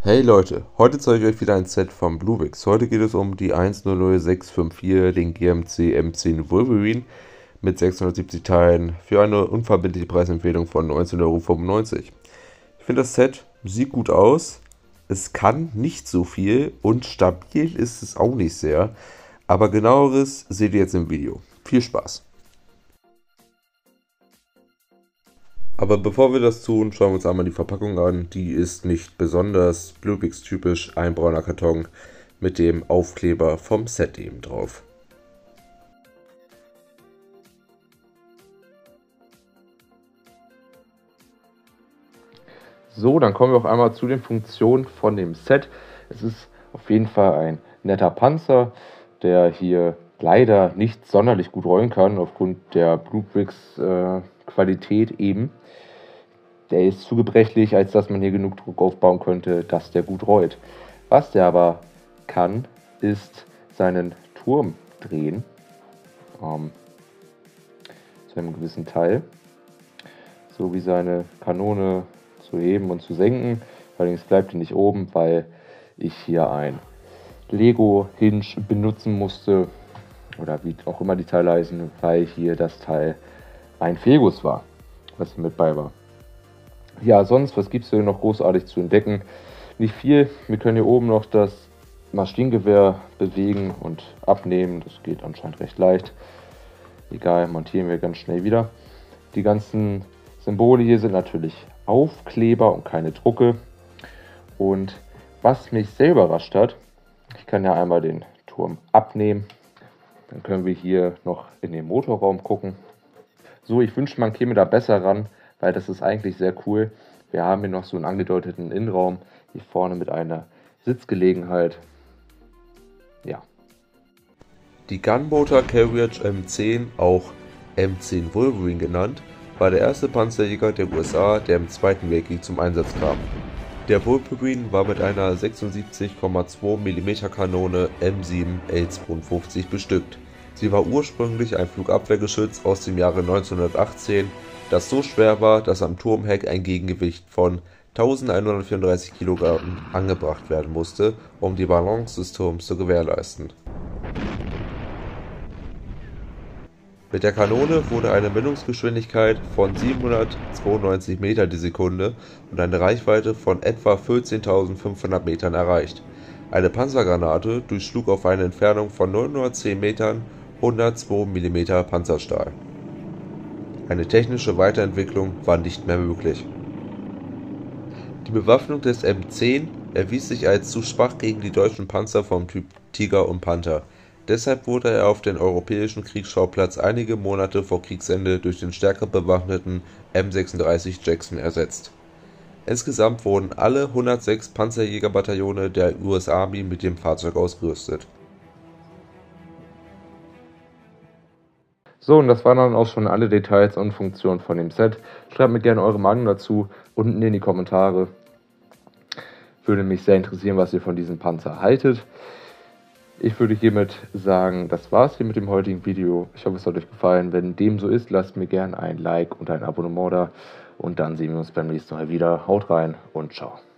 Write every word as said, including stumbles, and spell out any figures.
Hey Leute, heute zeige ich euch wieder ein Set vom Bluewix. Heute geht es um die eins null null sechs fünf vier, den G M C M zehn Wolverine mit sechshundertsiebzig Teilen für eine unverbindliche Preisempfehlung von neunzehn Euro fünfundneunzig. Ich finde, das Set sieht gut aus, es kann nicht so viel und stabil ist es auch nicht sehr, aber genaueres seht ihr jetzt im Video. Viel Spaß! Aber bevor wir das tun, schauen wir uns einmal die Verpackung an. Die ist nicht besonders Bluewix typisch, ein brauner Karton mit dem Aufkleber vom Set eben drauf. So, dann kommen wir auch einmal zu den Funktionen von dem Set. Es ist auf jeden Fall ein netter Panzer, der hier leider nicht sonderlich gut rollen kann, aufgrund der Bluewix äh, Qualität eben. Der ist zu gebrechlich, als dass man hier genug Druck aufbauen könnte, dass der gut rollt. Was der aber kann, ist seinen Turm drehen. Ähm, zu einem gewissen Teil. So wie seine Kanone zu heben und zu senken. Allerdings bleibt die nicht oben, weil ich hier ein Lego-Hinge benutzen musste. Oder wie auch immer die Teile heißen, weil hier das Teil ein Fehlguss war, was hier mit bei war. Ja, sonst, was gibt es hier noch großartig zu entdecken? Nicht viel. Wir können hier oben noch das Maschinengewehr bewegen und abnehmen. Das geht anscheinend recht leicht. Egal, montieren wir ganz schnell wieder. Die ganzen Symbole hier sind natürlich Aufkleber und keine Drucke. Und was mich sehr überrascht hat, ich kann ja einmal den Turm abnehmen. Dann können wir hier noch in den Motorraum gucken. So, ich wünschte, man käme da besser ran, weil das ist eigentlich sehr cool. Wir haben hier noch so einen angedeuteten Innenraum, hier vorne mit einer Sitzgelegenheit. Ja. Die Gunboater Carriage M zehn, auch M zehn Wolverine genannt, war der erste Panzerjäger der U S A, der im Zweiten Weltkrieg zum Einsatz kam. Der Wolverine war mit einer sechsundsiebzig Komma zwei Millimeter Kanone M sieben L zweiundfünfzig bestückt. Sie war ursprünglich ein Flugabwehrgeschütz aus dem Jahre neunzehnhundertachtzehn, das so schwer war, dass am Turmheck ein Gegengewicht von eintausendeinhundertvierunddreißig Kilogramm angebracht werden musste, um die Balance des Turms zu gewährleisten. Mit der Kanone wurde eine Mündungsgeschwindigkeit von siebenhundertzweiundneunzig Meter die Sekunde und eine Reichweite von etwa vierzehntausendfünfhundert Metern erreicht. Eine Panzergranate durchschlug auf eine Entfernung von neunhundertzehn Metern hundertzwei Millimeter Panzerstahl. Eine technische Weiterentwicklung war nicht mehr möglich. Die Bewaffnung des M zehn erwies sich als zu schwach gegen die deutschen Panzer vom Typ Tiger und Panther. Deshalb wurde er auf den europäischen Kriegsschauplatz einige Monate vor Kriegsende durch den stärker bewaffneten M sechsunddreißig Jackson ersetzt. Insgesamt wurden alle hundertsechs Panzerjägerbataillone der U S Army mit dem Fahrzeug ausgerüstet. So, und das waren dann auch schon alle Details und Funktionen von dem Set. Schreibt mir gerne eure Meinung dazu unten in die Kommentare. Würde mich sehr interessieren, was ihr von diesem Panzer haltet. Ich würde hiermit sagen, das war's hier mit dem heutigen Video. Ich hoffe, es hat euch gefallen. Wenn dem so ist, lasst mir gerne ein Like und ein Abonnement da. Und dann sehen wir uns beim nächsten Mal wieder. Haut rein und ciao.